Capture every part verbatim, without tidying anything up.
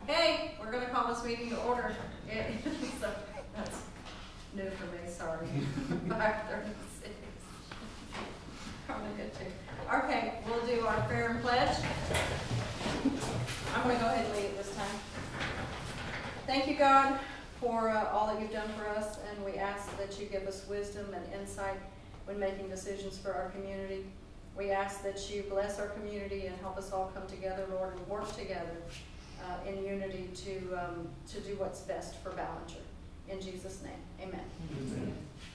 Okay, we're going to call this meeting to order. It, so that's new for me, sorry. five thirty-six. Probably good too. Okay, we'll do our prayer and pledge. I'm going to go ahead and lead it this time. Thank you, God, for uh, all that you've done for us, and we ask that you give us wisdom and insight when making decisions for our community. We ask that you bless our community and help us all come together, Lord, and work together uh, in unity to um, to do what's best for Ballinger. In Jesus' name, amen. Amen.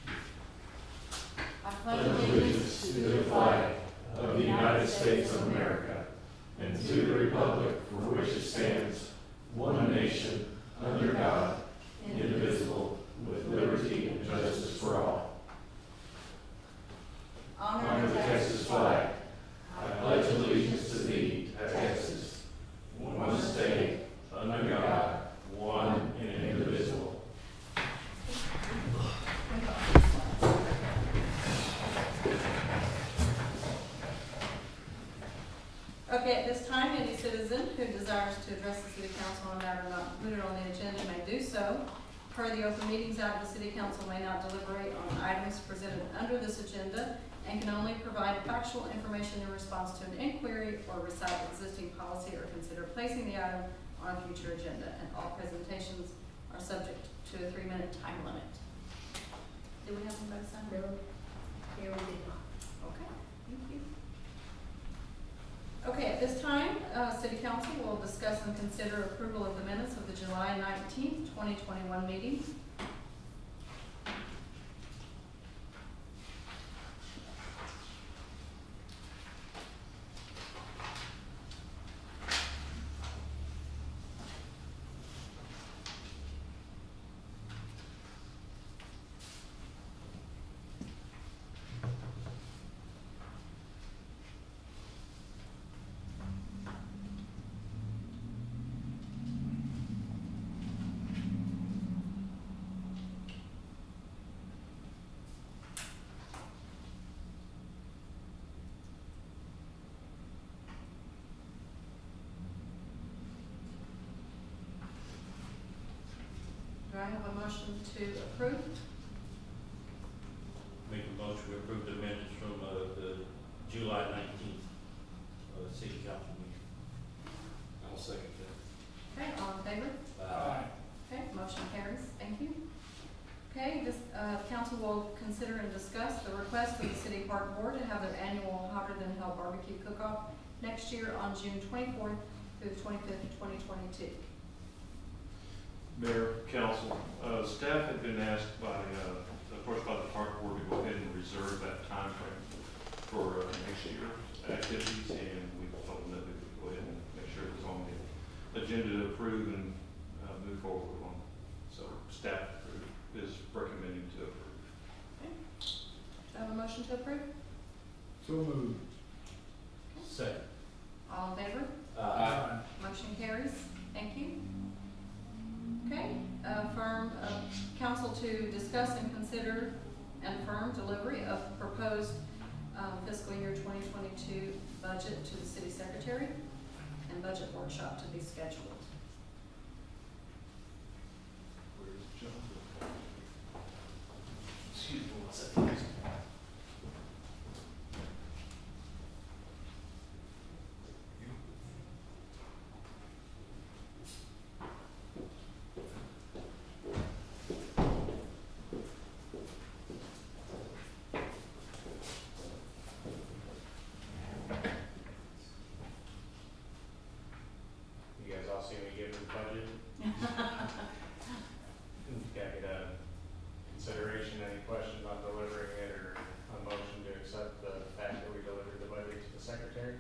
I pledge allegiance to the flag of the United States of America and to the republic for which it stands, one nation, under God, indivisible, with liberty and justice for all. Honor the Texas flag. I pledge allegiance to thee, Texas, one state, under God, one and indivisible. Okay, at this time, any citizen who desires to address the City Council on a matter not included on the agenda may do so. Per the Open Meetings Act, the City Council may not deliberate on items presented under this agenda and can only provide factual information in response to an inquiry or recite existing policy or consider placing the item on a future agenda. And all presentations are subject to a three-minute time limit. Do we have anybody sign? No. Here we go. Okay, thank you. Okay, at this time, uh, City Council will discuss and consider approval of the minutes of the July nineteenth, twenty twenty-one meeting. Do I have a motion to approve? Make a motion to approve the minutes from uh, the July nineteenth uh, City Council meeting. I'll second that. Okay, all in favor? Aye. Okay, motion carries. Thank you. Okay, this uh, council will consider and discuss the request of the City Park Board to have their annual Hotter Than Hell barbecue cook-off next year on June twenty-fourth through the twenty-fifth, twenty twenty-two. Mayor, Council, uh, staff had been asked by, uh, of course, by the Park Board to go ahead and reserve that time frame for uh, next year's activities, and we told them that we could go ahead and make sure it was on the agenda to approve and uh, move forward on. So staff is recommending to approve. Okay. Do I have a motion to approve? So moved. Second. All in favor? Aye. Motion carries. Thank you. Okay, uh, firm, uh, council to discuss and consider and firm delivery of proposed um, fiscal year twenty twenty-two budget to the city secretary and budget workshop to be scheduled. Where's John? Excuse me one second. See me give the budget. Got to get a consideration, any questions on delivering it or a motion to accept the fact that we delivered the budget to the secretary?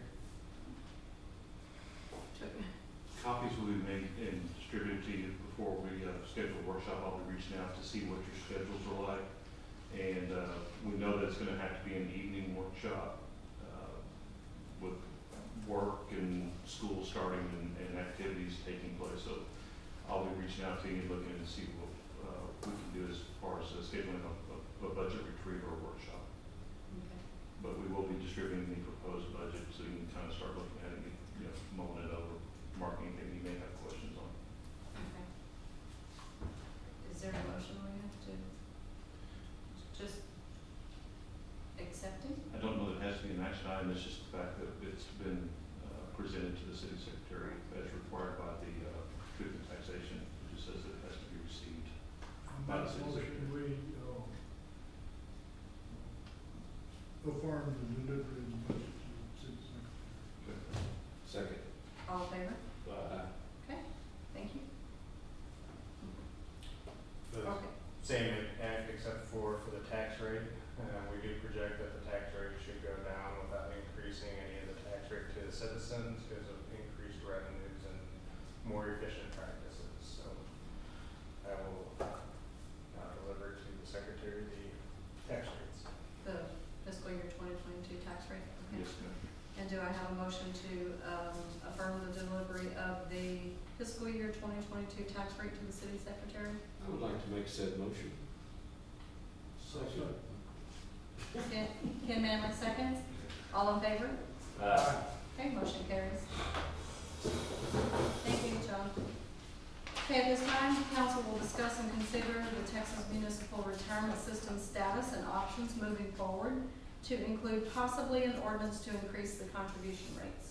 Copies will be made and distributed to you before we uh, schedule a workshop. I'll be reaching out to see what your schedules are like. And uh, we know that it's going to have to be an evening workshop uh, with work and school starting and, and activities taking place. So I'll be reaching out to you and looking to see what uh, we can do as far as uh, scheduling a, a, a budget retreat or a workshop. Okay. But we will be distributing the proposed budget so you can kind of start looking at it and, you know, mulling it over, marking anything you may have questions on. presented to the city secretary as required by the, uh, truth in taxation. It just says it has to be received. By the motion, we, uh, affirm the delivery of the budget to the city secretary. Second. All in favor? Aye. Okay, thank you. The Okay, same act except for, for the tax rate. Uh, we do project that the tax rate should go down without increasing any of the tax rate to the citizens because of increased revenues and more efficient practices. So I will uh, deliver to the secretary the tax rates. the fiscal year twenty twenty-two tax rate. Okay. Yes, ma'am. And do I have a motion to, um, affirm the delivery of the fiscal year twenty twenty-two tax rate to the city secretary? I would like to make said motion. Second. Ken, Ken Manley seconds. All in favor? Aye. Okay, motion carries. Thank you, John. Okay, at this time, council will discuss and consider the Texas Municipal Retirement System status and options moving forward to include possibly an ordinance to increase the contribution rates.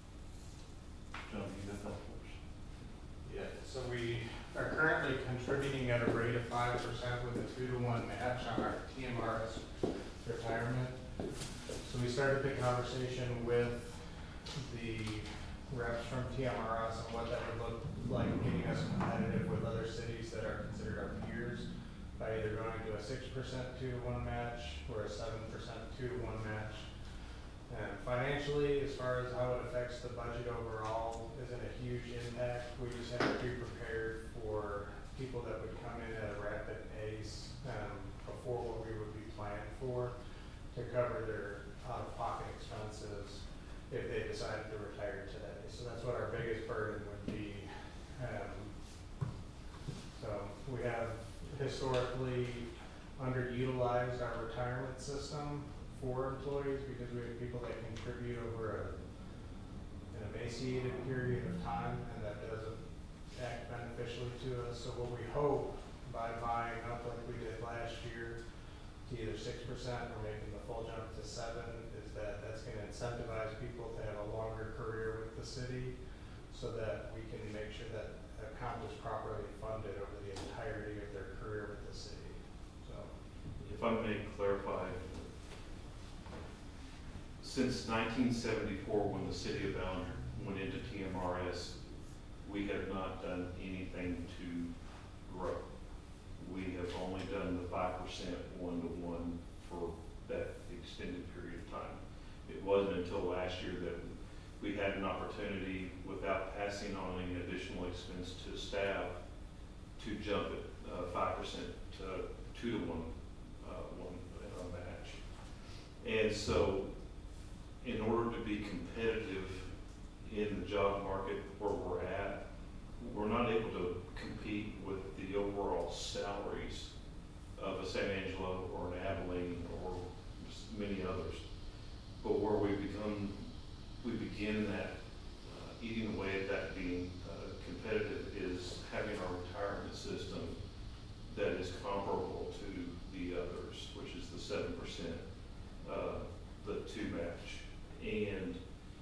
John, you got that for us? Yeah, so we are currently contributing at a rate of five percent with a two to one match on our T M R S retirement. So we started the conversation with the reps from T M R S on what that would look like, getting us competitive with other cities that are considered our peers by either going to a six percent two to one match or a seven percent two to one match. And financially, as far as how it affects the budget overall, isn't a huge impact. We just have to be prepared for people that would come in at a rapid pace um, before what we would be planned for to cover their out-of-pocket expenses if they decided to retire today. So that's what our biggest burden would be. Um, so we have historically underutilized our retirement system for employees because we have people that contribute over a, an emaciated period of time, and that doesn't act beneficially to us. So what we hope by buying up like we did last year to either six percent or making the full jump to seven is that that's going to incentivize people to have a longer career with the city so that we can make sure that account is properly funded over the entirety of their career with the city. So If I may clarify, since nineteen seventy-four, when the city of Ballenger went into T M R S, we have not done anything to grow. We have only done the five percent one-to-one for that extended period of time. It wasn't until last year that we had an opportunity, without passing on any additional expense to staff, to jump it uh, five percent to two to one, uh, one in our match. And so, in order to be competitive in the job market where we're at, we're not able to compete with the overall salaries of a San Angelo or an Abilene or many others. But where we become, we begin that, uh, eating away at that being uh, competitive is having our retirement system that is comparable to the others, which is the seven percent, uh, the two match. And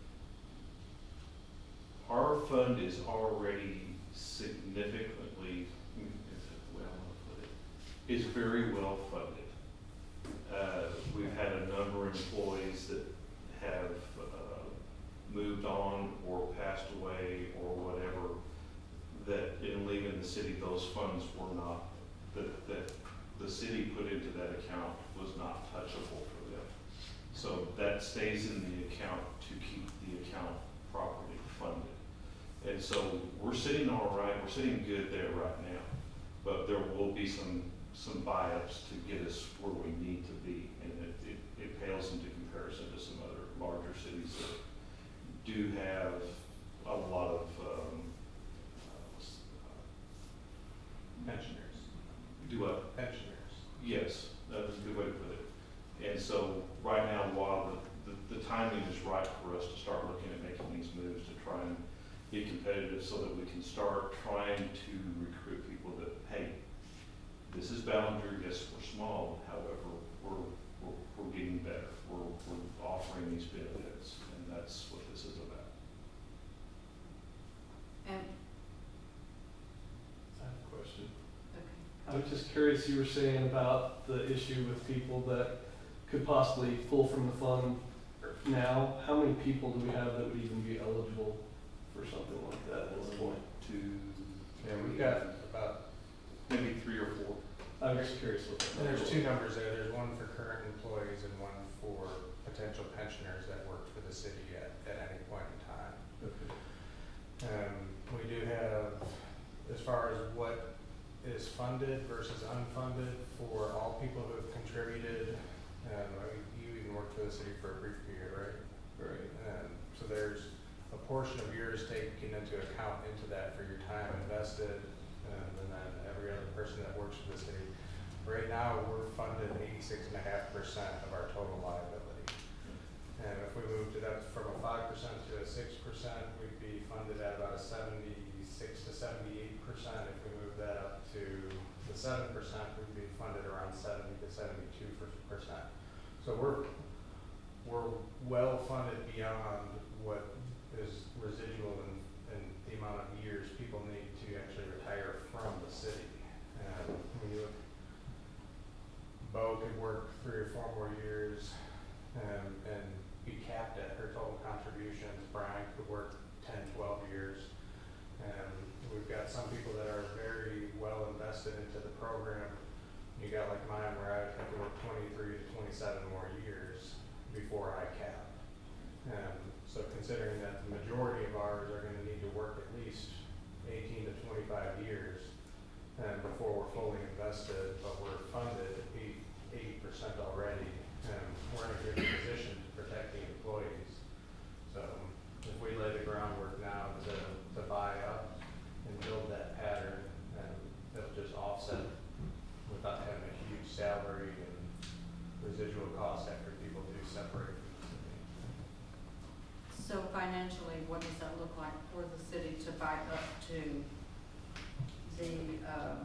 our fund is already significantly, well, I'll put it, is very well funded. Uh, we've had a number of employees that have uh, moved on or passed away or whatever, that in leaving the city, those funds were not, that, that the city put into that account was not touchable for them. So that stays in the account to keep the account properly funded. And so we're sitting all right, we're sitting good there right now, but there will be some, some buy-ups to get us where we need to be. And it, it, it pales into comparison to some other larger cities that do have a lot of, um, pensioners, do what? pensioners. Yes, that's a good way to put it. And so right now, while the, the, the timing is right for us to start looking at making these moves to try and be competitive so that we can start trying to recruit people that, hey, this is Ballenger, yes, we're small, however, we're, we're, we're getting better. We're, we're offering these benefits, and that's what this is about. And, I have a question. okay. I was just curious, you were saying about the issue with people that could possibly pull from the fund now. How many people do we have that would even be eligible for something like that at this point? Two, Yeah, we've got about, maybe three or four. I'm just curious what that and there's number two was. numbers there, there's one for current employees and one for potential pensioners that worked for the city at, at any point in time. Okay. Um, we do have, as far as what is funded versus unfunded for all people who have contributed, um, I mean, you even worked for the city for a brief period, right? Right. Um, so there's a portion of yours taken into account into that for your time invested, um, and then every other person that works for the city. Right now, we're funded eighty-six and a half percent of our total liability. And if we moved it up from a five percent to a six percent, we'd be funded at about a seventy-six to seventy-eight percent. If we move that up to the seven percent, we'd be funded around seventy to seventy-two percent. So we're, we're well funded beyond what is residual in, in the amount of years people need to actually retire from the city. And when you look, Bo could work three or four more years, um, and be capped at her total contributions. Brian could work ten, twelve years. And we've got some people that are very well invested into the program. You got like mine where I would have to work twenty-three to twenty-seven more years before I cap. Um, so considering that the majority of ours are gonna need to work at least eighteen to twenty-five years, and before we're fully invested, but we're funded eighty percent already, and we're in a good position to protect the employees. So if we lay the groundwork now to, to buy up and build that pattern, and it'll just offset without having a huge salary and residual cost after people do separate from the city. So financially, what does that look like for the city to buy up to the, um,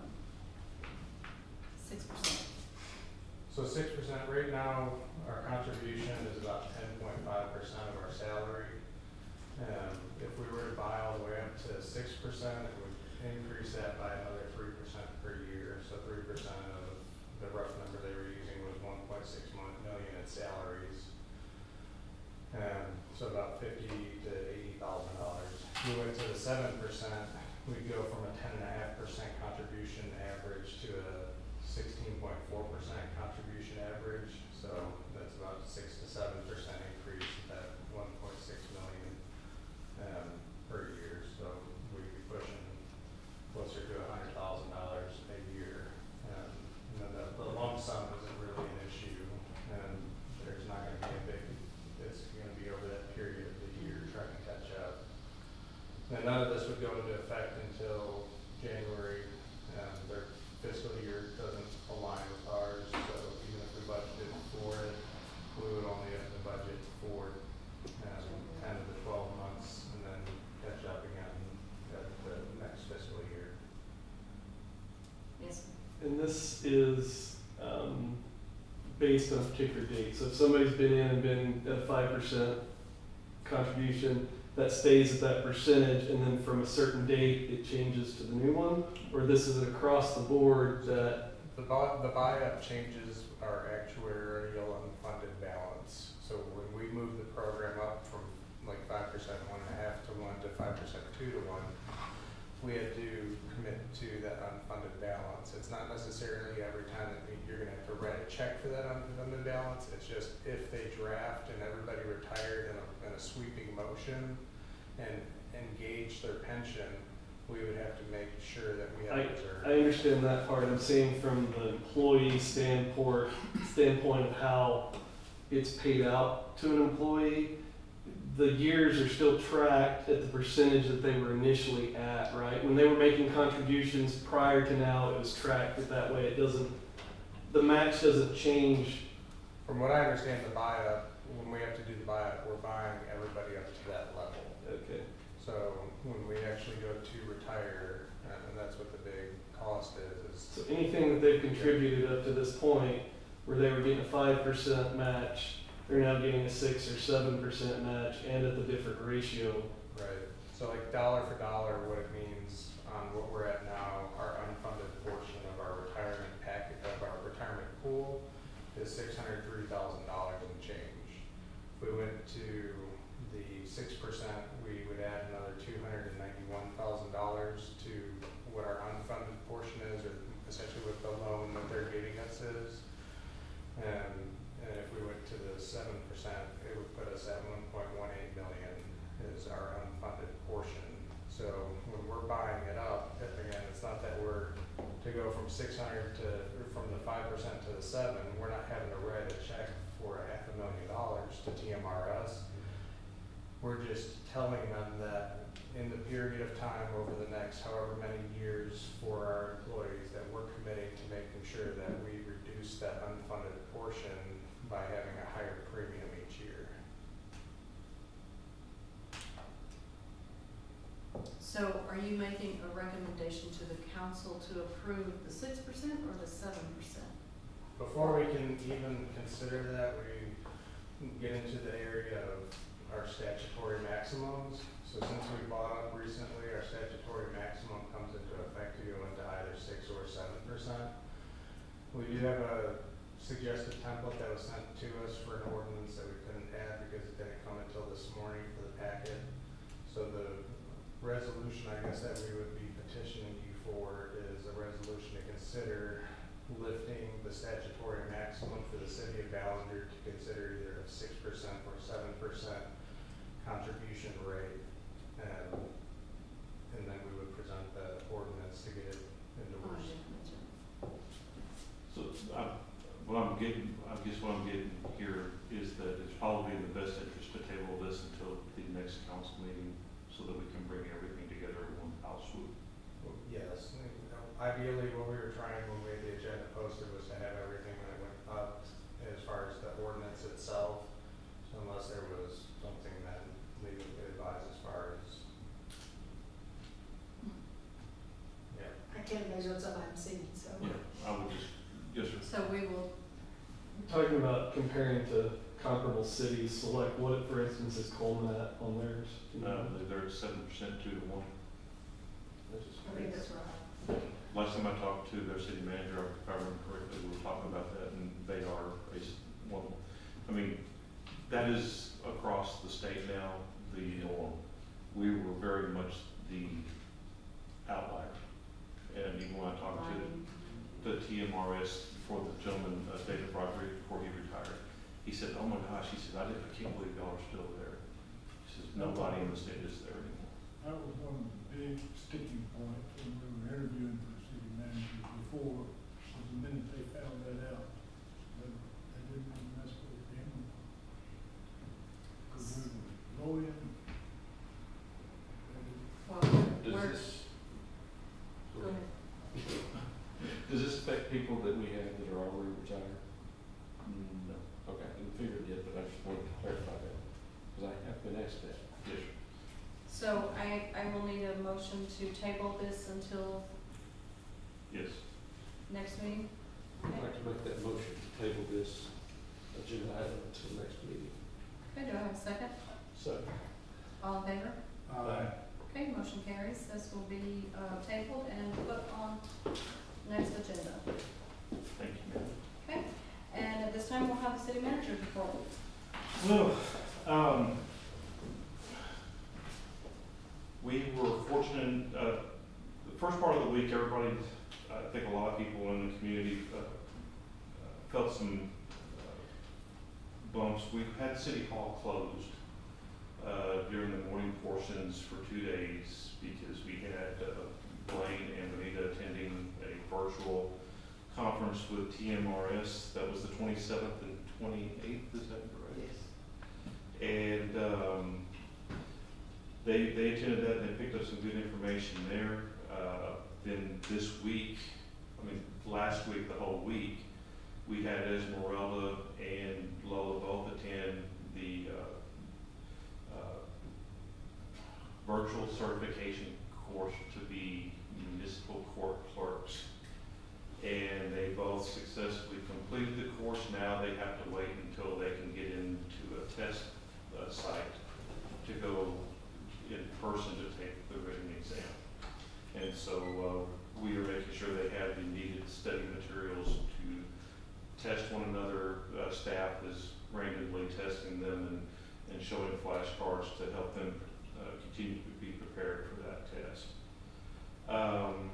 six percent? So six percent, right now, our contribution is about ten point five percent of our salary. Um, if we were to buy all the way up to six percent, it would increase that by another three percent per year. So three percent of the rough number they were using was one point six million in salaries. Um, so about fifty to eighty thousand dollars. We went to the seven percent, we'd go from a ten and a half percent contribution average to a sixteen point four percent contribution average, so that's about six to seven percent increase at one point six million um, per year. So we'd be pushing closer to a hundred thousand dollars a year. Um, you know, the, the lump sum isn't really an issue, and there's not going to be a big. It's going to be over that period of the year trying to catch up. And none of this would go into effect until January. Um, their fiscal year doesn't align with ours, so even if we budgeted for it, we would only have to budget for um, ten to the twelve months and then catch up again at the next fiscal year. Yes, And this is um, based on a particular date. So if somebody's been in and been at a five percent contribution, that stays at that percentage, and then from a certain date, it changes to the new one? Or this is across the board that, The buy, the buy-up changes our actuarial unfunded balance. So when we move the program up from like five percent, one and a half to one to five percent, two to one, we had to commit to that unfunded balance. It's not necessarily every time that we- you're gonna have to write a check for that unfunded balance. It's just if they draft and everybody retired in a, in a sweeping motion and engage their pension, we would have to make sure that we have I reserve. understand that part. I'm saying from the employee standpoint, standpoint of how it's paid out to an employee, the years are still tracked at the percentage that they were initially at, right? When they were making contributions prior to now, it was tracked at that way. It doesn't, the match doesn't change. From what I understand, the buy-up, when we have to do the buy-up, we're buying everybody up to that level. Okay. So when we actually go to retire, uh, and that's what the big cost is, is So anything that they've contributed up to this point, where they were getting a five percent match, they're now getting a six or seven percent match, and at the different ratio. right. So like dollar for dollar, what it means on what we're at now, our unfunded portion of our retirement packet, of our retirement pool is six hundred three thousand dollars and change. If we went to the six percent, we would add another two hundred ninety-one thousand dollars to what our unfunded portion is, or essentially what the loan that they're giving us is. And, and if we went to the seven percent, it would put us at one point one eight million is our unfunded portion. So when we're buying it up, again, it's not that we're to go from six hundred to, or from the five percent to the seven, we're not having to write a check for a half a million dollars to T M R S. We're just telling them that in the period of time over the next however many years for our employees, that we're committing to making sure that we reduce that unfunded portion by having a higher premium each year. So are you making a recommendation to the council to approve the six percent or the seven percent? Before we can even consider that, we get into the area of our statutory maximums. So since we bought up recently, our statutory maximum comes into effect to go into either six or seven percent. We do have a suggested template that was sent to us for an ordinance that we couldn't add because it didn't come until this morning for the packet. So the resolution, I guess, that we would be petitioning you for is a resolution to consider lifting the statutory maximum for the city of Ballinger to consider either a six percent or seven percent contribution rate. And, and then we would present the ordinance to get it into Oh, works. yeah. So, I, what I'm getting, I guess what I'm getting here is that it's probably in the best interest to table this until the next council meeting so that we can bring everything together in one foul swoop. Yes, ideally what we were trying when we made the agenda posted was to have everything when it went up as far as the ordinance itself. So unless there was something that legally advised as far as, yeah. I can't imagine what's up I'm seeing, so. Yeah, I would just, yes, sir. So we will, Talking about comparing to comparable cities, so like what, for instance, is Coleman at on theirs? Do you Uh, know? they're at seven percent two to one. That's just I think that's right. Last time I talked to their city manager, if I remember correctly, we were talking about that, and they are a s- one. I mean, that is across the state now, the norm. We were very much the outlier. And even when I talked to the T M R S before the gentleman, uh, David Broderick, before he retired, he said, "Oh my gosh," he said, "I didn't, I can't believe y'all are still there." He says, "Nobody in the state is there anymore." That was one of the big sticking points when we were interviewing for city managers before, was the minute they found that out, that they didn't want to mess with it anymore. Because we were low end. well, Does we're, this, go ahead. does this affect people that we have that are already retired? No. Okay, I figured it did, but I just wanted to clarify that, because I have been asked that. Yes, sir. So I, I will need a motion to table this until Yes. next meeting. I'd like to make that motion to table this agenda item until next meeting. Okay, do I have a second? So, All in favor? Uh, Okay, motion carries. This will be, uh, tabled and put on next agenda. Thank you, ma'am. Okay, and at this time, we'll have the city manager's report. Well, um, we were fortunate, uh, the first part of the week, everybody, I think a lot of people in the community, uh, uh, felt some, uh, bumps. We had City Hall closed, uh, during the morning portions for two days because we had, uh, Blaine and Benita attending a virtual conference with T M R S. That was the twenty-seventh and twenty-eighth, is that correct? Yes. And um, they, they attended that and they picked up some good information there. Uh, then this week, I mean, last week, the whole week, we had Esmeralda and Lola both attend the uh, uh, virtual certification course to be municipal court clerks. And they both successfully completed the course. Now they have to wait until they can get into a test uh, site to go in person to take the written exam. And so uh, we are making sure they have the needed study materials to test one another. Uh, staff is randomly testing them and, and showing flashcards to help them uh, continue to be prepared for that test. Um,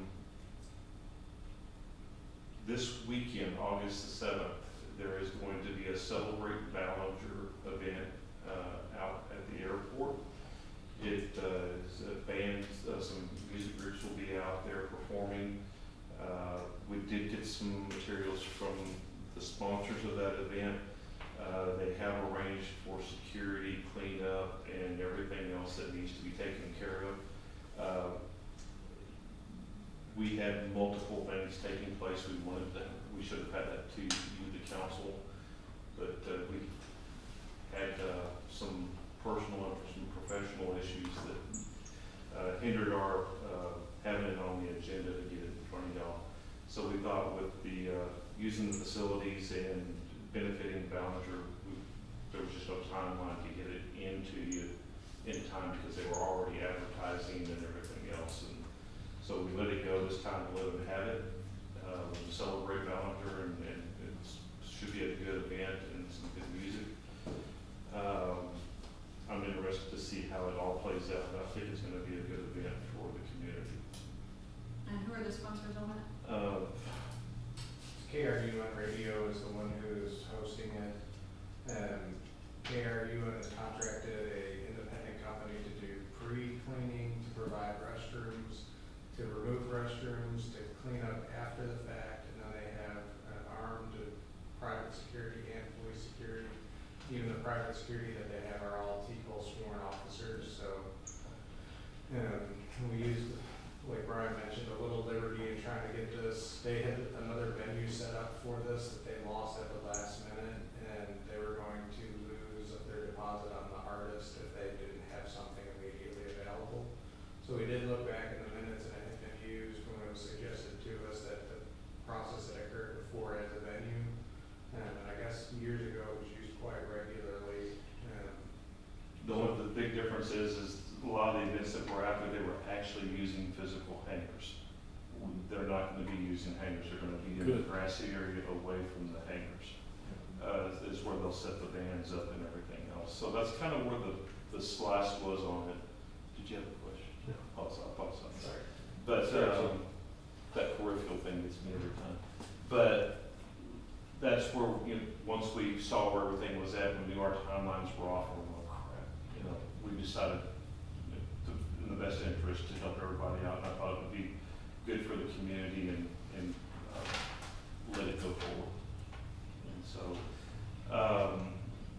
this weekend, August the seventh, there is going to be a Celebrate Ballinger event uh, out at the airport. It uh, is a band, uh, some music groups will be out there performing. Uh, we did get some materials from the sponsors of that event. Uh, they have arranged for security, cleanup, and everything else that needs to be taken care of. Uh, we had multiple things taking place. We wanted to, we should have had that to you, the council, but uh, we had uh, some personal and some professional issues that uh, hindered our uh, having it on the agenda to get it in front of y'all. So we thought with the uh, using the facilities and benefiting Ballinger, we, there was just no timeline to get it into you in time because they were already advertising and everything else. And so we let it go this time to let them have it, uh, celebrate Ballinger, and, and it should be a good event and some good music. Um, I'm interested to see how it all plays out, but I think it's going to be a good event for the community. And who are the sponsors on that? Uh, K R U N Radio is the one who is hosting it. Um, K R U N has contracted a independent company to do pre-cleaning, to provide restrooms, to remove restrooms, to clean up after the fact, and then they have an armed private security and police security. Even the private security that they have are all T C O L sworn officers, so um, we used, like Brian mentioned, a little liberty in trying to get this. They had another venue set up for this that they lost at the last minute, and they were going to lose their deposit on the artist if they didn't have something immediately available. So we did look back in the minutes, and it had been used when it was suggested to us that the process that occurred before at the venue, um, and I guess years ago it was used quite regularly. Um, the one, the big difference is, is a lot of the events that were out there, they were actually using physical hangars. They're not going to be using hangars. They're going to be in the grassy area away from the hangars. Uh, is where they'll set the bands up and everything else. So that's kind of where the, the slice was on it. Did you have a question? No. Pause, I'll pause on. Sorry. But um, that peripheral thing gets me every time. But that's where, you know, once we saw where everything was at, we knew our timelines were off, and we're like, crap. You know, we decided to, in the best interest to help everybody out, and I thought it would be good for the community and, and uh, let it go forward. And so, um,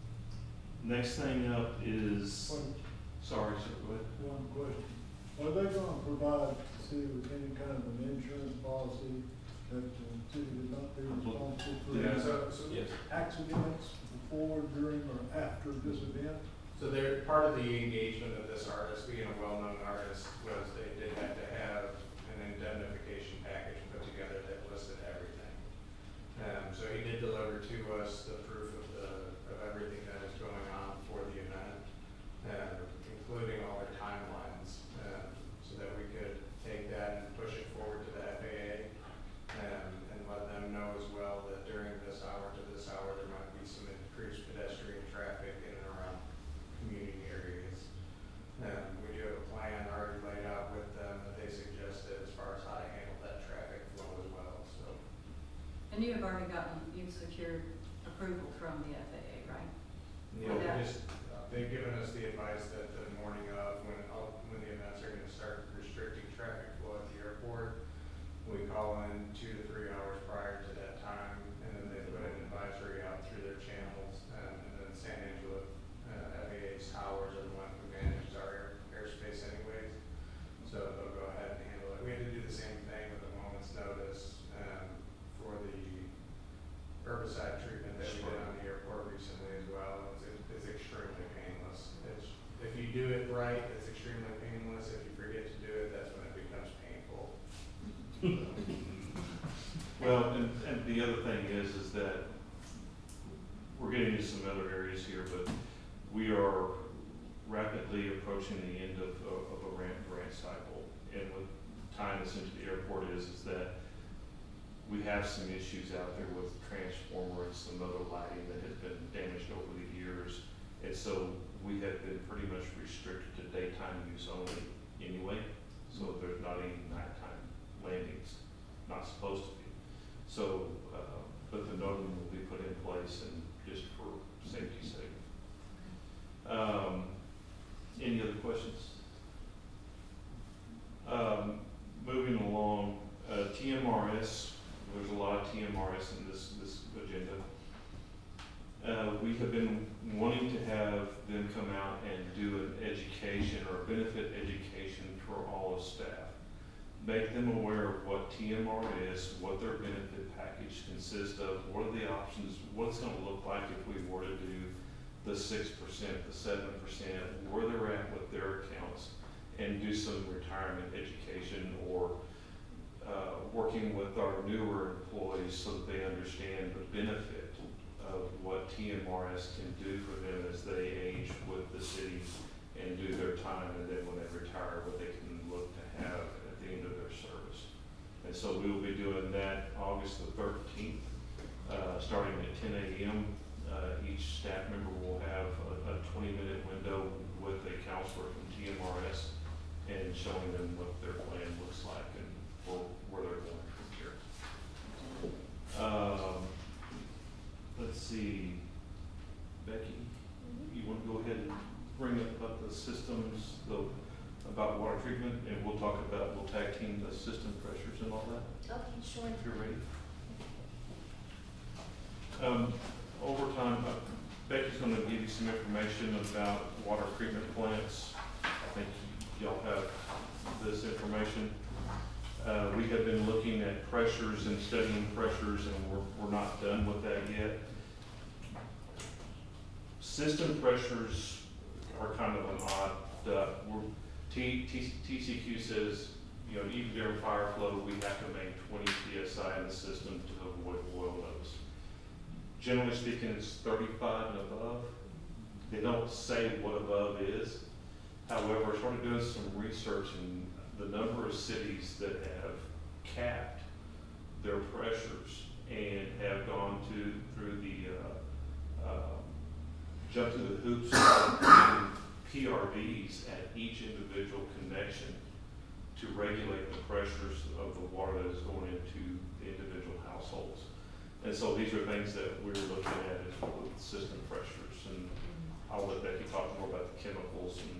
next thing up is, One, sorry, sir, go ahead. one question. Are they gonna provide the city with any kind of an insurance policy that the city would not be responsible for Yeah, so, so Yes. accidents before, during, or after this event? So they're, part of the engagement of this artist, being a well-known artist, was they did have to have an indemnification package put together that listed everything. Um, so he did deliver to us the proof of the, of everything that is going on for the event, uh, including all their timelines, um, so that we could take that and push it forward to the F A A, um, and let them know as well that during this hour to this hour, there might be some increased pedestrian traffic in and around community areas. Um, we do have a plan already laid out with them that they suggested as far as how to handle that traffic flow as well, so. And you have already gotten, you've secured approval from the F A A, right? You know, For that. we just, uh, they've given us the advice that the morning of, when, all- when the events are gonna start restricting traffic flow at the airport, we call in two to three hours prior to that time, and then they put an advisory out through their channels, um, and then San Angelo, uh, F A A's towers are the one who manages our air, airspace anyways, so they'll go ahead and handle it. We had to do the same thing with a moment's notice, um, for the herbicide treatment that we did on the airport recently as well. It's, it's extremely painless. It's, if you do it right, it's extremely painless. If you forget to do it, that's when it becomes painful. Well, and, and the other thing is, is that we're getting into some other areas here, but we are rapidly approaching the end of, of of a ramp grant cycle. And what tying us into the airport is, is that we have some issues out there with transformer and some other lighting that has been damaged over the years. And so we have been pretty much restricted to daytime use only anyway. So there's not any nighttime landings, not supposed to be. So, uh, but the NOTAM will be put in place and just for safety's sake. Um, any other questions? Um, moving along, uh, T M R S, there's a lot of T M R S in this, this agenda. Uh, we have been wanting to have them come out and do an education or benefit education for all of staff. Make them aware of what T M R is, what their benefit package consists of, what are the options, what it's going to look like if we were to do the six percent, the seven percent, where they're at with their accounts, and do some retirement education or uh, working with our newer employees so that they understand the benefit of what T M R S can do for them as they age with the city and do their time, and then when they retire, what they can look to have at the end of their service. And so we will be doing that August the thirteenth, uh, starting at ten A M Uh, each staff member will have a, a twenty minute window with a counselor from T M R S and showing them what their plan looks like and where, where they're going from here. Um, let's see, Becky, you want to go ahead and bring up about the systems, the, about water treatment, and we'll talk about, we'll tag team the system pressures and all that, Okay, sure. if you're ready. Um, over time, uh, Becky's going to give you some information about water treatment plants. I think y'all have this information. Uh, we have been looking at pressures and studying pressures, and we're, we're not done with that yet. System pressures are kind of an odd duck. We're, T, T, TCQ says, you know, even during fire flow, we have to maintain twenty P S I in the system to avoid boil nodes. Generally speaking, it's thirty-five and above. They don't say what above is. However, I started doing some research, and the number of cities that have capped their pressures and have gone to through the uh, uh, jump through the hoops of P R Vs at each individual connection to regulate the pressures of the water that is going into the individual households. And so these are things that we're looking at with system pressures, and I'll let Becky talk more about the chemicals and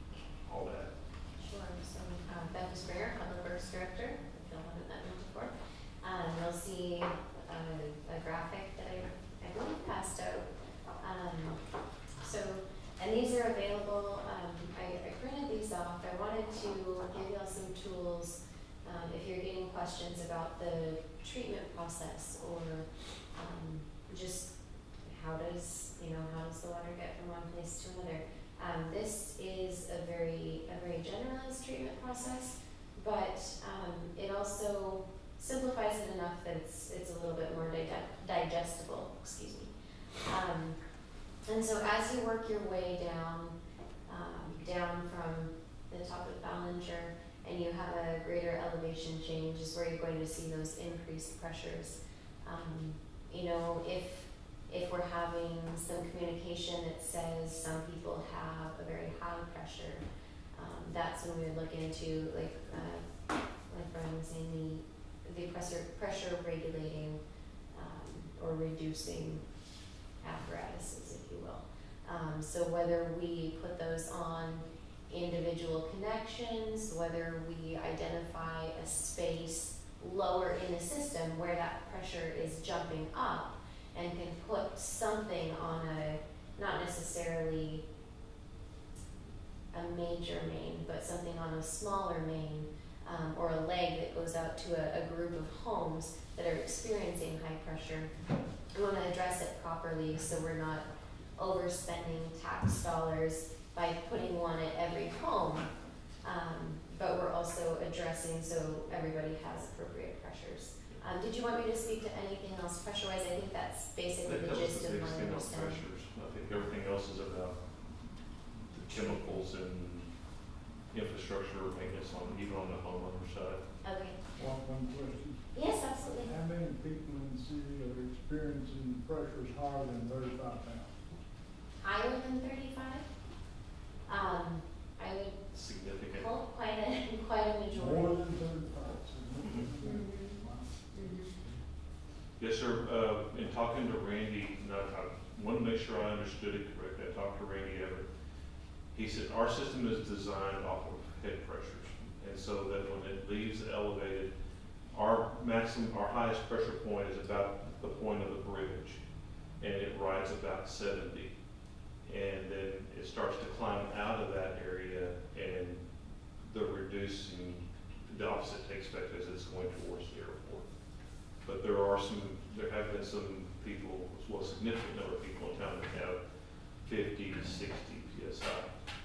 all that. Sure. So, uh, Becca Springer, Public Works Director, if y'all haven't met me before. Um, you'll see uh, a graphic that I, I believe passed out. Um, so, and these are available. Um, I, I printed these off. I wanted to give y'all some tools um, if you're getting questions about the treatment process, or um, just how does, you know, how does the water get from one place to another. Um, this is a very, a very generalized treatment process, but um, it also simplifies it enough that it's, it's a little bit more dig digestible, excuse me. Um, and so as you work your way down, um, down from the top of Ballinger, and you have a greater elevation change, is where you're going to see those increased pressures. Um, you know, if if we're having some communication that says some people have a very high pressure, um, that's when we would look into, like uh, like Brian was saying, the the pressure pressure regulating um, or reducing apparatuses, if you will. Um, so whether we put those on individual connections, whether we identify a space lower in the system where that pressure is jumping up, and can put something on a, not necessarily a major main, but something on a smaller main, um, or a leg that goes out to a, a group of homes that are experiencing high pressure. We want to address it properly so we're not overspending tax dollars by putting one at every home, um, but we're also addressing so everybody has appropriate pressures. Um, did you want me to speak to anything else pressure-wise? I think that's basically the gist of my understanding. Pressures. I think everything else is about the chemicals and infrastructure maintenance on, even on the homeowner side. Okay. One, one question. Yes, absolutely. How many people in the city are experiencing pressures higher than thirty-five pounds? Higher than thirty-five? Um, I would Significant. call quite a, quite a majority. More than thirty-five, significant. Mhm. Wow. Mhm. Yes, sir. Uh, in talking to Randy, and I, I want to make sure I understood it correctly. I talked to Randy Everett. He said our system is designed off of head pressures, and so that when it leaves elevated, our maximum, our highest pressure point is about the point of the bridge, and it rides about seventy. And then it starts to climb out of that area, and the reducing, the opposite takes effect as it's going towards the airport. But there are some, there have been some people, well, a significant number of people in town that have fifty to sixty P S I.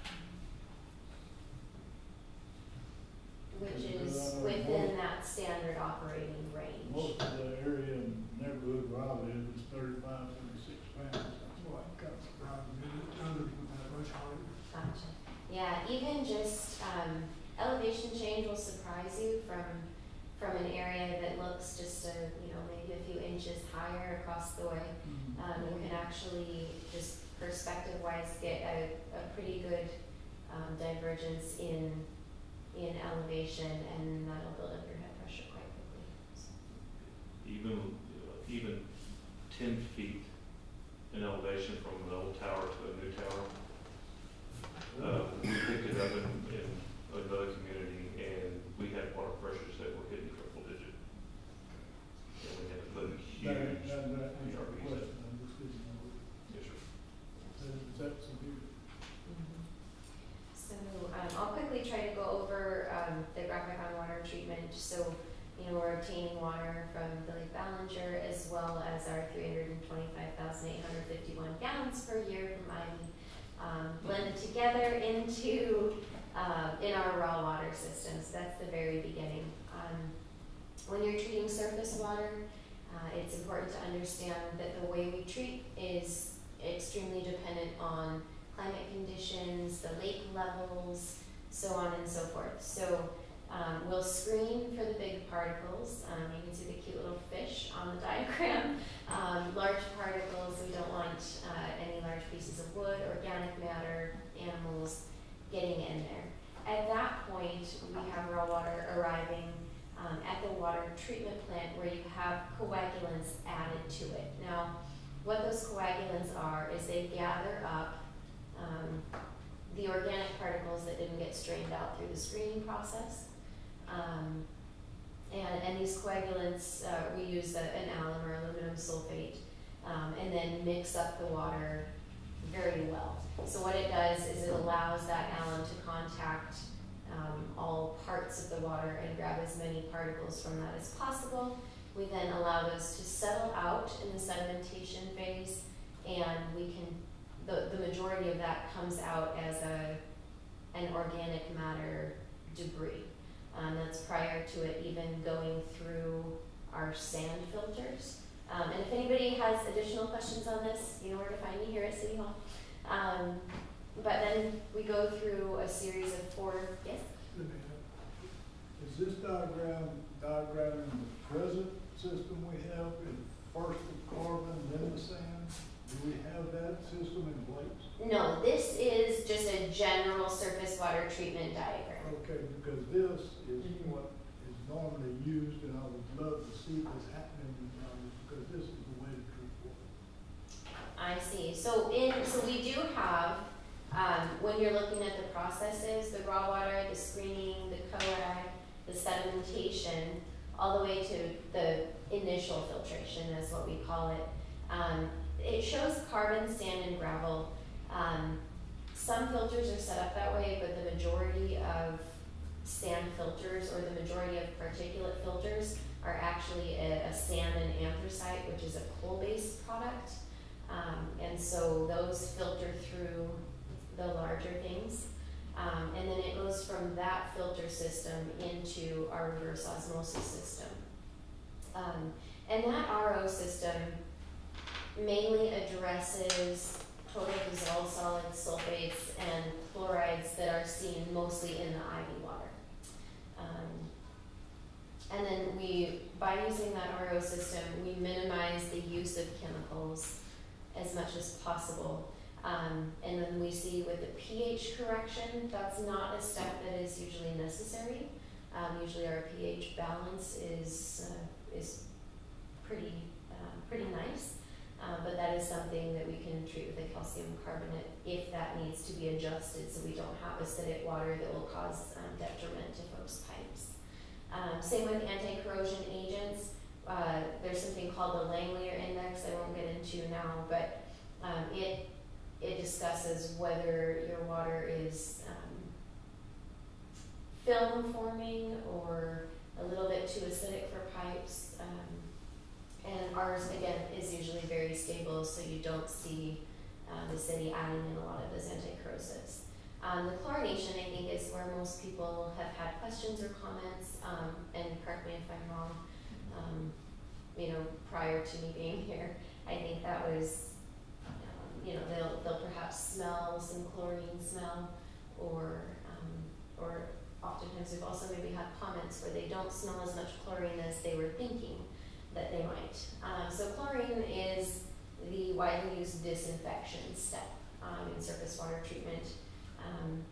Which is within that standard operating range. Most of the area and neighborhood where I live is thirty-five, thirty-six pounds. That's why it got surprised me that others were that much higher. Gotcha. Yeah, even just, um, elevation change will surprise you from, from an area that looks just a, you know, maybe a few inches higher across the way. Um, you can actually, just perspective-wise, get a, a pretty good, um, divergence in, in elevation, and that'll build up your head pressure quite quickly. So. Even, even ten feet in elevation from an old tower to a new tower. Uh, we picked it up in, in another community, and we had water pressures that were hitting triple digit. And we had to put That, huge that, that E R answers the Ps in. question, I just didn't know. Yes, sir. Is that severe? Mhm. So, um, I'll quickly try to go over, um, the graphic on water treatment. So, you know, we're obtaining water from the Lake Ballinger, as well as our three hundred twenty-five thousand eight hundred fifty-one gallons per year from Ivy, um, blended together into, uh, in our raw water system. So that's the very beginning. Um, when you're treating surface water, uh, it's important to understand that the way we treat is extremely dependent on climate conditions, the lake levels, so on and so forth. So um, we'll screen for the big particles. Um, you can see the cute little fish on the diagram. Um, large particles, we don't want uh, any large pieces of wood, organic matter, animals getting in there. At that point, we have raw water arriving um, at the water treatment plant where you have coagulants added to it. Now, what those coagulants are is they gather up um, the organic particles that didn't get strained out through the screening process. Um, and, and these coagulants, uh, we use a, an alum or aluminum sulfate, um, and then mix up the water very well. So what it does is it allows that alum to contact um, all parts of the water and grab as many particles from that as possible. We then allow those to settle out in the sedimentation phase, and we can, the, the majority of that comes out as a, an organic matter debris. Um, that's prior to it even going through our sand filters. Um, and if anybody has additional questions on this, you know where to find me here at City Hall. Um, but then we go through a series of four, yes? Let me ask, is this diagram diagramming the present system we have in first the carbon, then the sand? Do we have that system in place? No, this is just a general surface water treatment diagram. Okay, because this is Mhm. what is normally used, and I would love to see this happening in Dallas, because this is the way to treat water. I see. So in, so we do have, um, when you're looking at the processes, the raw water, the screening, the coag, the sedimentation, all the way to the initial filtration is what we call it. Um, it shows carbon, sand, and gravel. Um, some filters are set up that way, but the majority of sand filters, or the majority of particulate filters, are actually a, a sand and anthracite, which is a coal-based product. Um, and so those filter through the larger things. Um, and then it goes from that filter system into our reverse osmosis system. Um, and that R O system mainly addresses total dissolved solids, sulfates, and chlorides that are seen mostly in the I V water. Um, and then we, by using that R O system, we minimize the use of chemicals as much as possible. Um, and then we see with the pH correction, that's not a step that is usually necessary. Um, usually our pH balance is uh, is pretty uh, pretty nice, uh, but that is something that we can treat with a calcium carbonate if that needs to be adjusted, so we don't have acidic water that will cause um, detriment to folks' pipes. Um, same with anti-corrosion agents. Uh, there's something called the Langmuir index. I won't get into now, but um, it it discusses whether your water is um, film forming or a little bit too acidic for pipes. Um, and ours, again, is usually very stable, so you don't see uh, the city adding in a lot of those anti-corrosives. Um, the chlorination, I think, is where most people have had questions or comments, um, and correct me if I'm wrong, um, you know, prior to me being here. I think that was, um, you know, they'll, they'll perhaps smell some chlorine smell, or, um, or oftentimes we've also maybe had comments where they don't smell as much chlorine as they were thinking that they might. Um, so chlorine is the widely used disinfection step um, in surface water treatment. Um,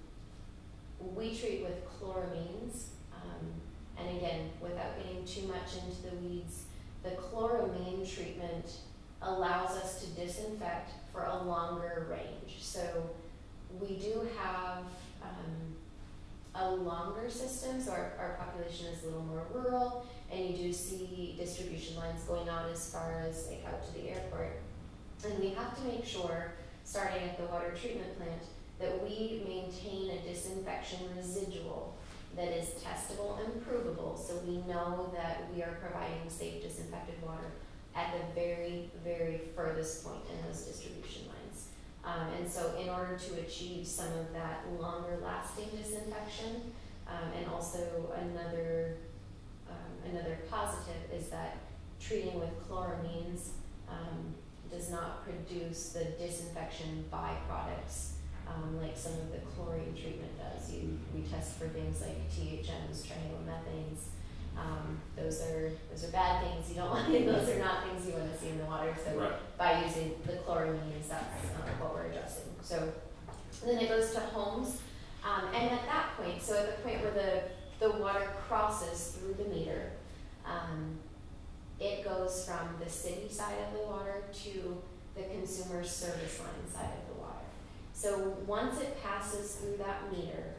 we treat with chloramines, um, and again, without getting too much into the weeds, the chloramine treatment allows us to disinfect for a longer range. So we do have um, a longer system, so our, our population is a little more rural, and you do see distribution lines going out as far as like out to the airport. And we have to make sure, starting at the water treatment plant, that we maintain a disinfection residual that is testable and provable, so we know that we are providing safe disinfected water at the very, very furthest point in those distribution lines. Um, and so in order to achieve some of that longer lasting disinfection, um, and also another, um, another positive is that treating with chloramines um, does not produce the disinfection byproducts Um, like some of the chlorine treatment does. You, we test for things like T H Ms, trimethanes. Um, those are those are bad things. You don't want those are not things you want to see in the water. So Right. by using the chloramines, that's uh, what we're addressing. So then it goes to homes, um, and at that point, so at the point where the the water crosses through the meter, um, it goes from the city side of the water to the consumer service line side of the water. So once it passes through that meter,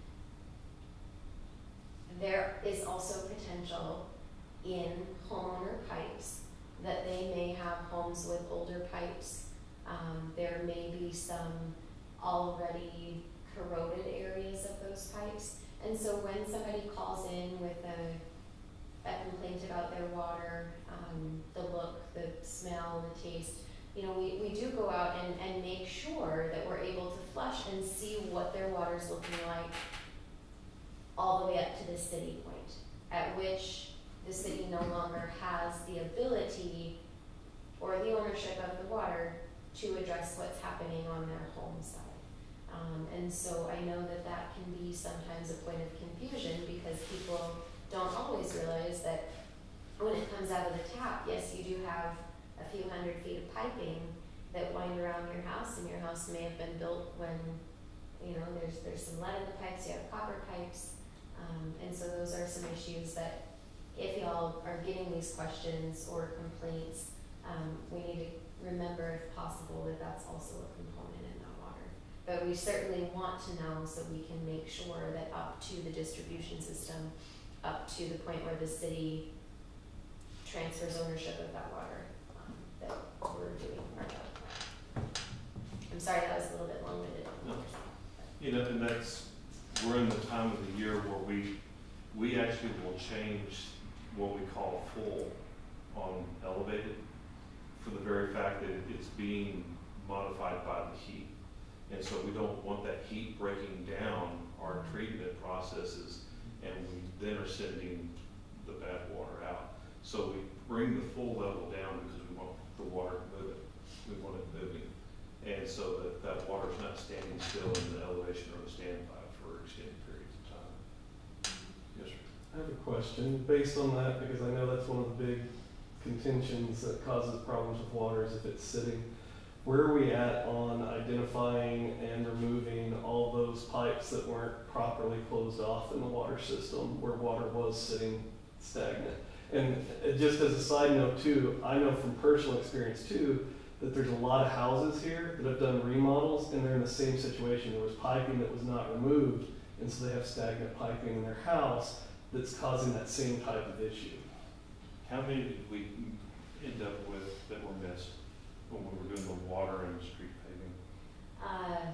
there is also potential in homeowner pipes that they may have homes with older pipes. Um, there may be some already corroded areas of those pipes. And so when somebody calls in with a, a complaint about their water, um, the look, the smell, the taste, you know, we, we do go out and, and make sure that we're able to flush and see what their water's looking like all the way up to the city point, at which the city no longer has the ability or the ownership of the water to address what's happening on their home side. Um, and so I know that that can be sometimes a point of confusion because people don't always realize that when it comes out of the tap, yes, you do have a few hundred feet of piping that wind around your house, and your house may have been built when, you know, there's there's some lead in the pipes, you have copper pipes, um, and so those are some issues that if y'all are getting these questions or complaints, um, we need to remember if possible that that's also a component in that water. But we certainly want to know so we can make sure that up to the distribution system, up to the point where the city transfers ownership of that water, that we're doing our job. I'm sorry that was a little bit long-winded. No. You know, and that's, we're in the time of the year where we, we actually will change what we call full on elevated for the very fact that it's being modified by the heat. And so we don't want that heat breaking down our treatment processes, and we then are sending the bad water out. So we bring the full level down because we want the water moving. We want it moving. And and so that that water's not standing still in the elevation or the standpipe for extended periods of time. Yes, sir. I have a question based on that, because I know that's one of the big contentions that causes problems with water is if it's sitting. Where are we at on identifying and removing all those pipes that weren't properly closed off in the water system where water was sitting stagnant? And uh, just as a side note too, I know from personal experience too, that there's a lot of houses here that have done remodels and they're in the same situation. There was piping that was not removed, and so they have stagnant piping in their house that's causing that same type of issue. How many did we end up with that were missed when we were doing the water and street paving? Uh,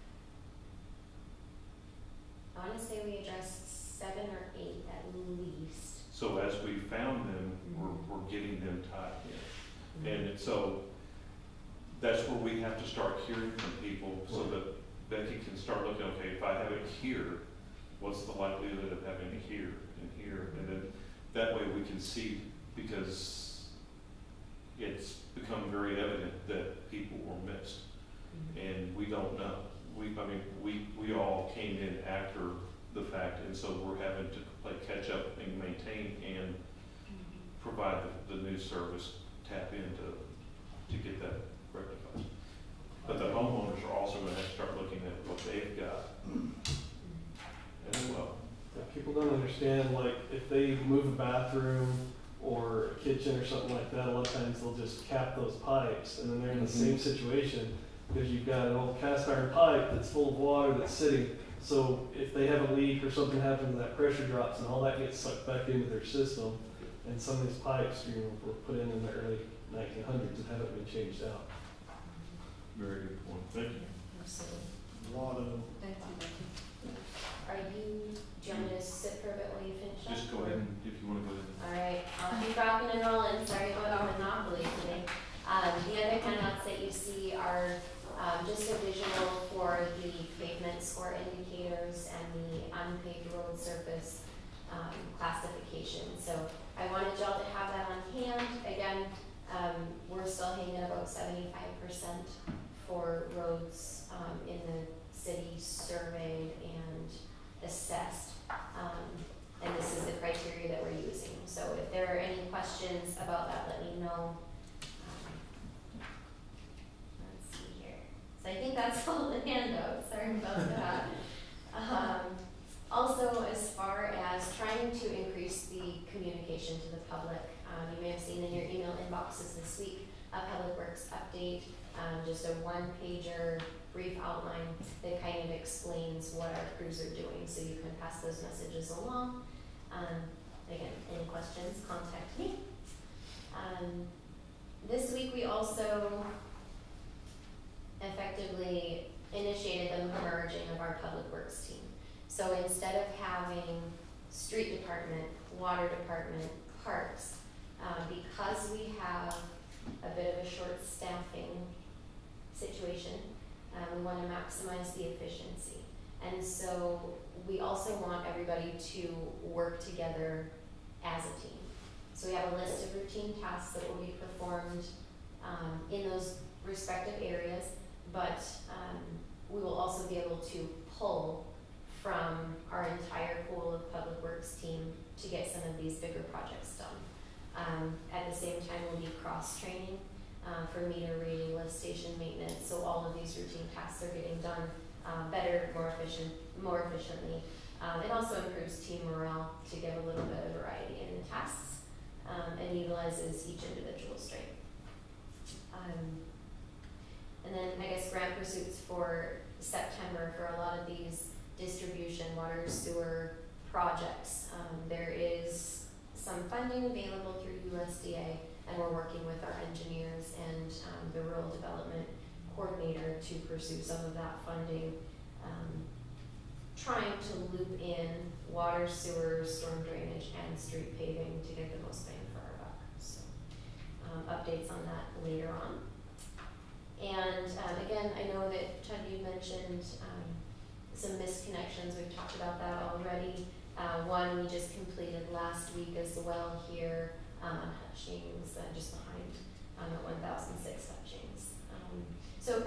I wanna say we addressed seven or eight at least. So as we found them, we're, we're getting them tied in. And so that's where we have to start hearing from people so that Becky can start looking, okay, if I have it here, what's the likelihood of having it here and here? And then that way we can see, because it's become very evident that people were missed. And we don't know. We, I mean, we, we all came in after the fact, and so we're having to play catch up and maintain and provide the, the new service, tap into to get that rectified. But the homeowners are also going to have to start looking at what they've got as well. Like, people don't understand, like, if they move a bathroom or a kitchen or something like that, a lot of times they'll just cap those pipes, and then they're in the same situation, because you've got an old cast iron pipe that's full of water that's sitting. So if they have a leak or something happens, that pressure drops and all that gets sucked back into their system. And some of these pipes, you know, were put in in the early nineteen hundreds and haven't been changed out. Very good point. Thank you. Absolutely. A lot of them. Thank you, Becky. Are you, do you want me to sit for a bit while you finish up? Just go ahead and, if you want to go ahead. All right, I'll keep rocking and rolling. Sorry about the monopoly today. Um, the other handouts that you see are um, just a visual for the pavement score indicators and the unpaved road surface um, classification. So I wanted y'all to have that on hand. Again, um, we're still hanging at about seventy-five percent for roads um, in the city surveyed and assessed. Um, and this is the criteria that we're using. So if there are any questions about that, let me know. Um, let's see here. So I think that's all the handouts. Sorry about that. Um, also, as far as trying to increase the communication to the public, um, you may have seen in your email inboxes this week a Public Works update, um, just a one-pager brief outline that kind of explains what our crews are doing, so you can pass those messages along. Um, again, any questions, contact me. Um, this week we also effectively initiated the merging of our Public Works team. So instead of having street department, water department, parks, uh, because we have a bit of a short staffing situation, um, we want to maximize the efficiency. And so we also want everybody to work together as a team. So we have a list of routine tasks that will be performed um, in those respective areas, but um, we will also be able to pull from our entire pool of Public Works team to get some of these bigger projects done. Um, at the same time, we'll be cross-training uh, for meter reading, lift station maintenance, so all of these routine tasks are getting done um, better, more efficient, more efficiently. Um, it also improves team morale to give a little bit of variety in the tasks um, and utilizes each individual's strength. Um, and then I guess grant pursuits for September for a lot of these distribution, water, sewer projects. Um, there is some funding available through U S D A, and we're working with our engineers and um, the rural development coordinator to pursue some of that funding, um, trying to loop in water, sewer, storm drainage, and street paving to get the most bang for our buck. So um, updates on that later on. And um, again, I know that Chad, you mentioned um, some missed connections. We've talked about that already. Uh, one we just completed last week as well here um, on Hutchings, uh, just behind um, at one thousand six Hutchings. Um, so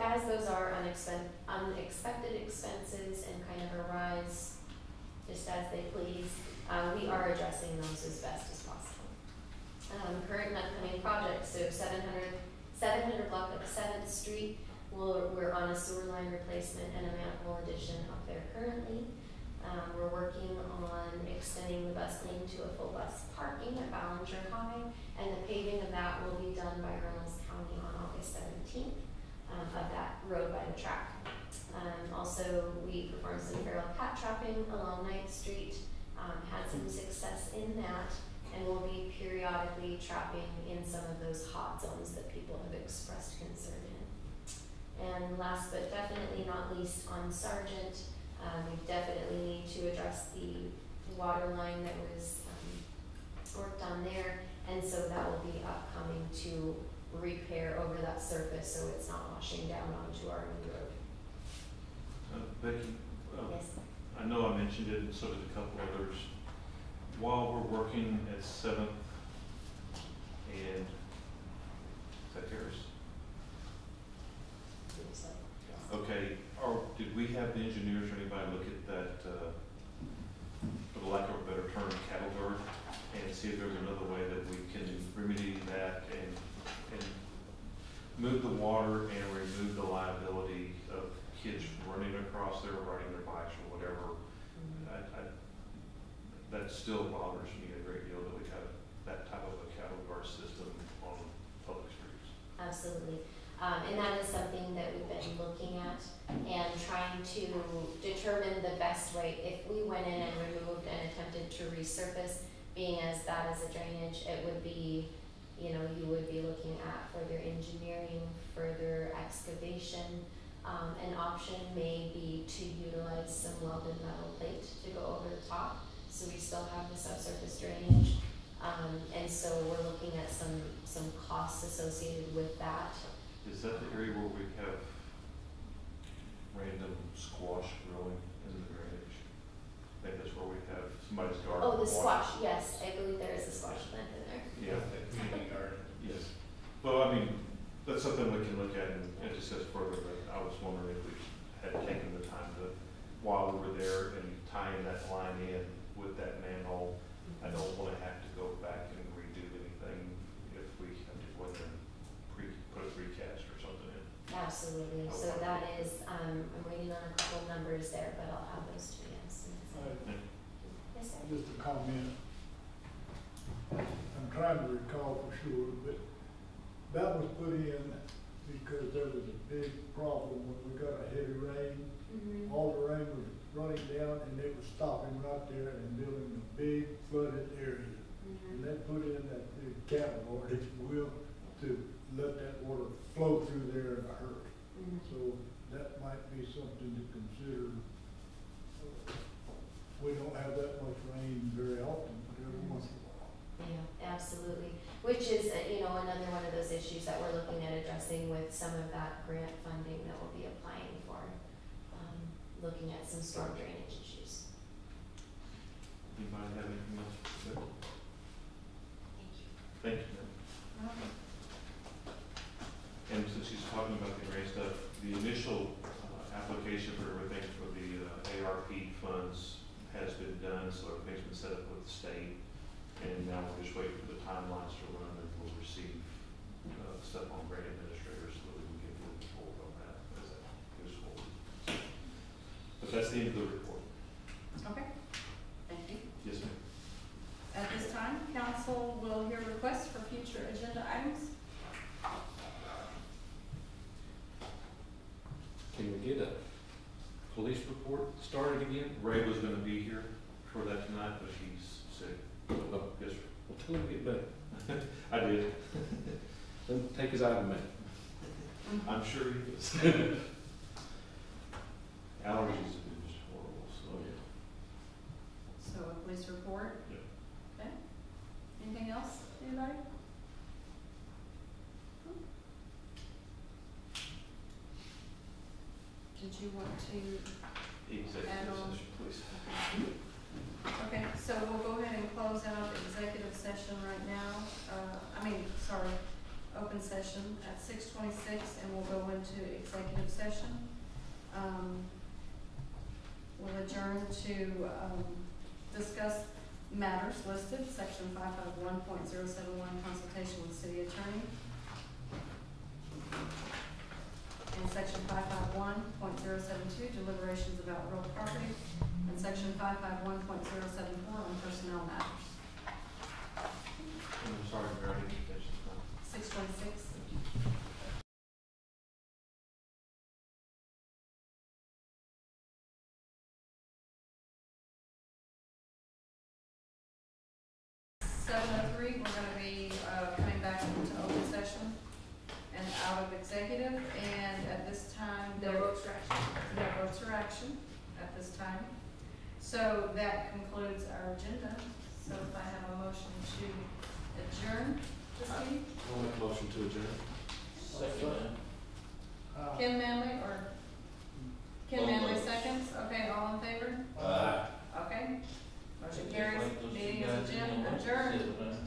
as those are unexpected, unexpected expenses and kind of arise just as they please, uh, we are addressing those as best as possible. Um, current and upcoming projects, so seven hundred, seven hundred block of seventh Street, we're, we're on a sewer line replacement and a manhole addition up there currently. Um, we're working on extending the bus lane to a full bus parking at Ballinger High, and the paving of that will be done by Reynolds County on August seventeenth, um, of that road by the track. Um, also, we performed some feral cat trapping along ninth Street, um, had some success in that, and we'll be periodically trapping in some of those hot zones that people have expressed concern in. And last but definitely not least, on Sargent, um, we definitely need to address the water line that was um, worked on there, and so that will be upcoming to repair over that surface so it's not washing down onto our new road. Uh, Becky, uh, Yes. I know I mentioned it, and so did a couple others. While we're working at Seventh and, is that Harris? Okay, or did we have the engineers or anybody look at that, uh, for the lack of a better term, cattle guard, and see if there's another way that we can remedy that and, and move the water and remove the liability of kids running across there, riding their bikes or whatever? I, I, that still bothers me a great deal that we have that type of a cattle guard system on public streets. Absolutely. Um, and that is something that we've been looking at and trying to determine the best way. If we went in and removed and attempted to resurface, being as bad as a drainage, it would be, you know, you would be looking at further engineering, further excavation. Um, an option may be to utilize some welded metal plate to go over the top, so we still have the subsurface drainage. Um, and so we're looking at some, some costs associated with that. Is that the area where we have random squash growing in the drainage? I think that's where we have somebody's garden. Oh, the water. squash, yes, I believe there is a squash plant in there. Yeah, The community garden. yes. Well, I mean, that's something we can look at and, and discuss further, but I was wondering if we had taken the time to, while we were there and tying that line in with that manhole. I don't wanna have to go back and redo anything if we have to go in and pre, put a precast or something in. Absolutely, so that is, um, I'm waiting on a couple of numbers there, but I'll have those to you as soon as I. Uh, Yes, sir. Just a comment. I'm trying to recall for sure, but that was put in because there was a big problem when we got a heavy rain. Mm-hmm. All the rain was running down and it was stopping right there and building a big flooded area. Mm-hmm. And they put in that big cattle guard, if you will, to let that water flow through there in a hurry. Mm-hmm. So that might be something to consider. We don't have that much rain very often, but every once in a while. Yeah, absolutely. Which is, uh, you know, another one of those issues that we're looking at addressing with some of that grant funding that we'll be applying for, um, looking at some storm drainage issues. Anybody have anything else? No? Thank you. Thank you, ma'am. And since she's talking about the grant stuff, the initial uh, application for everything for the uh, A R P funds has been done, so everything's been set up with the state. And now we're just waiting for the timelines to run, and we'll receive uh, stuff on grant administrators so that we can get moving forward on that as that goes forward. But that's the end of the report. Okay, thank you. Yes, ma'am. At this time, council will hear requests for future agenda items. Can we get a police report started again? Ray was gonna be here for that tonight, but he's sick. Oh, Yes, sir. well, tell him to get better. I did. Then take his item back. I'm sure he is. Allergies have been just horrible, so. So a police report? Yeah. Okay. Anything else, anybody? Did you want to? Executive Add on. session, please. Okay, so we'll go ahead and close out the executive session right now. Uh, I mean, sorry, open session at six twenty-six, and we'll go into into executive session. Um, we'll adjourn to, um, discuss matters listed, section five five one point zero seven one, consultation with city attorney. And section five five one point zero seven two, deliberations about real property. And section five five one point zero seven four on personnel matters. I'm sorry, Brady, that's just not. Six twenty-six. Seven oh three, we're gonna be, uh, coming back into open session and out of executive, and at this time, No there, votes for action. no votes or action at this time. So that concludes our agenda, so if I have a motion to adjourn this meeting, I'll make a motion to adjourn. Second. Uh, Ken Manley, or Ken Manley seconds, okay, all in favor? Aye. Okay, motion carries, meeting is adjourned, adjourned.